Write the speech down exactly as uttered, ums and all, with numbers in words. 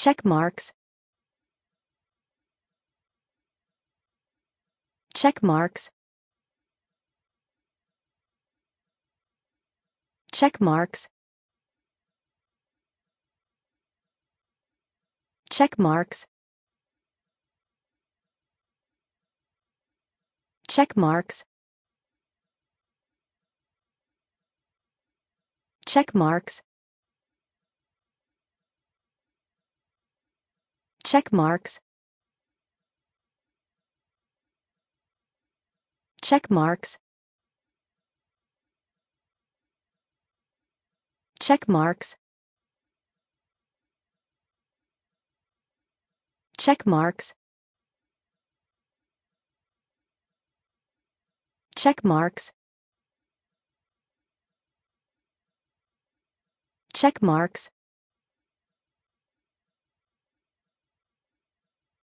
Checkmarks. Checkmarks. Checkmarks. Checkmarks. Checkmarks. Checkmarks. Checkmarks. Checkmarks. Checkmarks. Checkmarks. Checkmarks. Checkmarks.